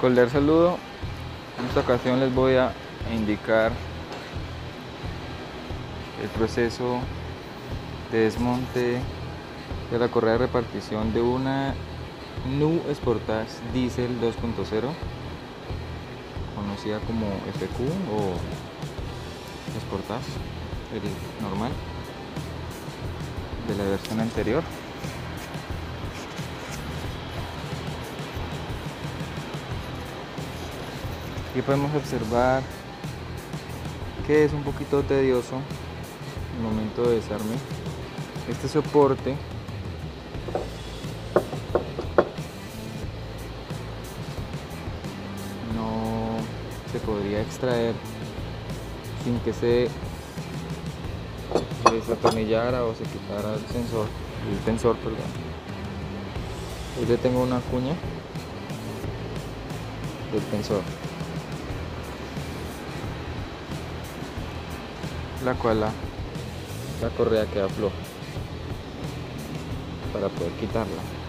Cordial saludo. En esta ocasión les voy a indicar el proceso de desmonte de la correa de repartición de una Nu Sportage Diesel 2.0, conocida como FQ o Sportage, el normal de la versión anterior. Aquí podemos observar que es un poquito tedioso el momento de desarme. Este soporte no se podría extraer sin que se desatornillara o se quitara el tensor, perdón. Ahí le tengo una cuña del tensor, la cual la correa queda floja para poder quitarla.